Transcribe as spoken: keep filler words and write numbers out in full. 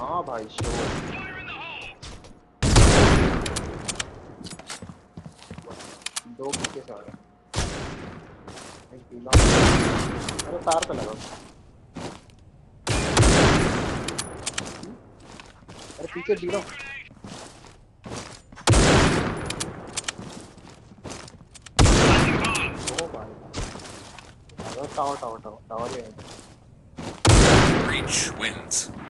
हाँ भाई शोर। दो पीछे से आ रहे हैं। एक पीला। अरे तार पे लगा। अरे पीछे जीरो। ओ भाई। Tower tower tower tower tower ही है। Breach wins.